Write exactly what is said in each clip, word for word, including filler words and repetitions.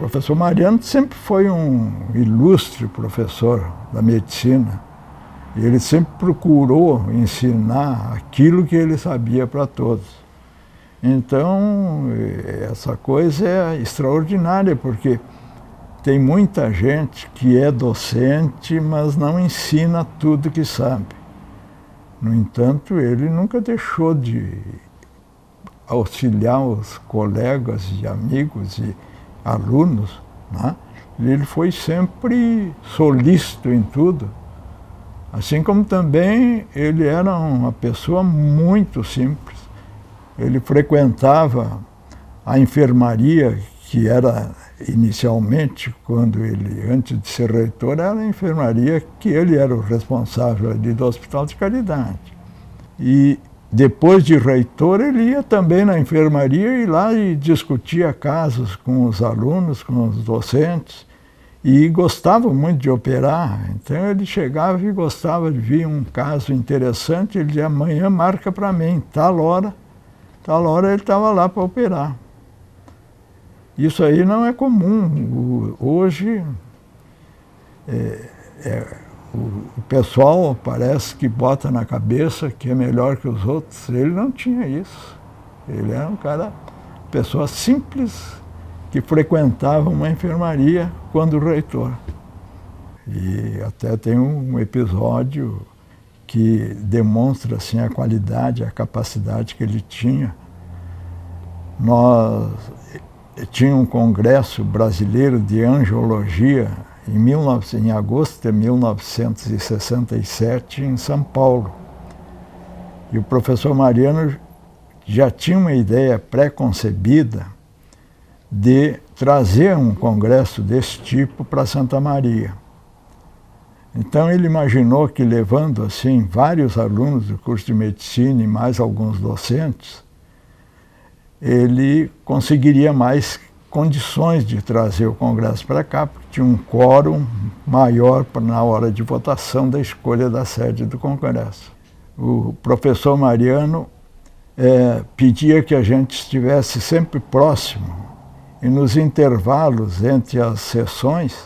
professor Mariano sempre foi um ilustre professor da medicina. E ele sempre procurou ensinar aquilo que ele sabia para todos. Então, essa coisa é extraordinária, porque tem muita gente que é docente, mas não ensina tudo que sabe. No entanto, ele nunca deixou de auxiliar os colegas e amigos e alunos, né? Ele foi sempre solícito em tudo. Assim como também ele era uma pessoa muito simples. Ele frequentava a enfermaria, que era inicialmente, quando ele, antes de ser reitor, era a enfermaria que ele era o responsável ali do Hospital de Caridade. E depois de reitor, ele ia também na enfermaria e lá e discutia casos com os alunos, com os docentes, e gostava muito de operar. Então ele chegava e gostava de vir um caso interessante, ele dizia, amanhã marca para mim, tal hora, tal hora ele estava lá para operar. Isso aí não é comum. Hoje, é, é, o pessoal parece que bota na cabeça que é melhor que os outros. Ele não tinha isso. Ele era um cara, pessoa simples, que frequentava uma enfermaria quando reitor. E até tem um episódio que demonstra assim, a qualidade, a capacidade que ele tinha. Nós tinha um congresso brasileiro de angiologia em, mil e novecentos, em agosto de mil novecentos e sessenta e sete em São Paulo. E o professor Mariano já tinha uma ideia pré-concebida de trazer um congresso desse tipo para Santa Maria. Então ele imaginou que levando assim vários alunos do curso de medicina e mais alguns docentes, ele conseguiria mais condições de trazer o congresso para cá, porque tinha um quórum maior na hora de votação da escolha da sede do congresso. O professor Mariano é, pedia que a gente estivesse sempre próximo, e nos intervalos entre as sessões,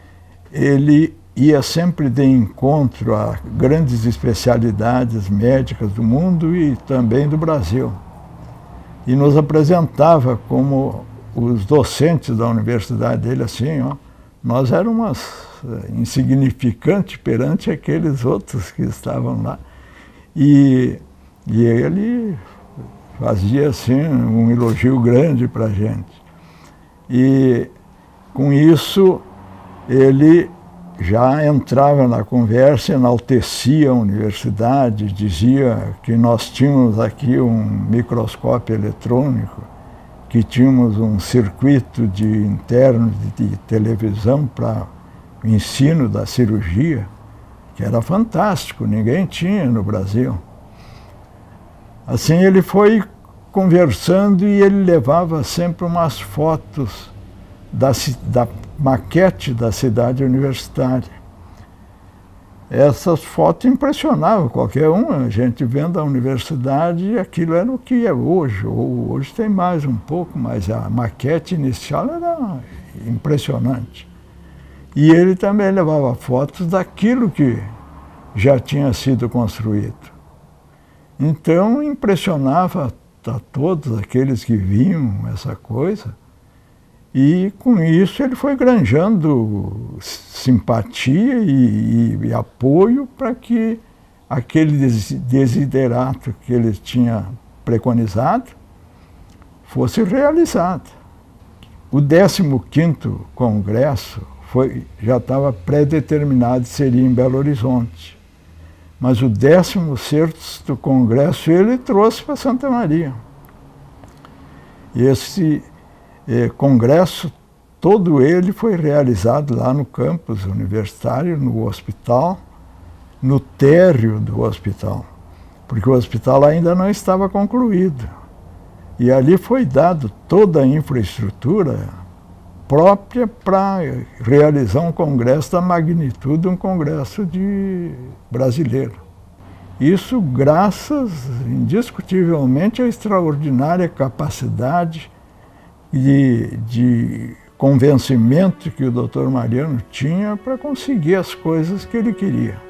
ele ia sempre de encontro a grandes especialidades médicas do mundo e também do Brasil. E nos apresentava como os docentes da universidade dele, assim, ó, nós éramos insignificantes perante aqueles outros que estavam lá. E, e ele fazia, assim, um elogio grande para a gente. E, com isso, ele já entrava na conversa, enaltecia a universidade, dizia que nós tínhamos aqui um microscópio eletrônico, que tínhamos um circuito de interno de, de televisão para o ensino da cirurgia, que era fantástico, ninguém tinha no Brasil. Assim ele foi conversando e ele levava sempre umas fotos da, da maquete da cidade universitária. Essas fotos impressionavam qualquer um, a gente vendo a universidade, e aquilo era o que é hoje, ou hoje tem mais um pouco, mas a maquete inicial era impressionante. E ele também levava fotos daquilo que já tinha sido construído. Então impressionava a todos aqueles que viam essa coisa, e com isso ele foi granjando simpatia e, e, e apoio para que aquele desiderato que ele tinha preconizado fosse realizado. O décimo quinto congresso foi, já estava pré-determinado, seria em Belo Horizonte. Mas o décimo sexto congresso ele trouxe para Santa Maria. E esse eh, congresso, todo ele foi realizado lá no campus universitário, no hospital, no térreo do hospital, porque o hospital ainda não estava concluído. E ali foi dado toda a infraestrutura própria para realizar um congresso da magnitude de um congresso de brasileiro. Isso graças, indiscutivelmente, à extraordinária capacidade de, de convencimento que o doutor Mariano tinha para conseguir as coisas que ele queria.